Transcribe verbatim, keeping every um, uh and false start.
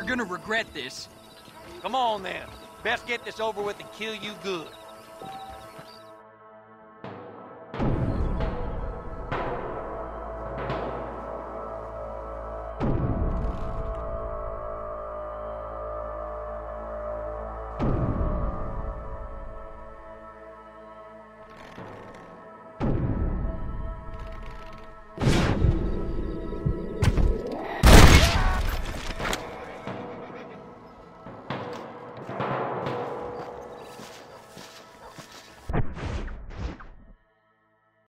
gonna regret this. Come on, then. Best get this over with and kill you good.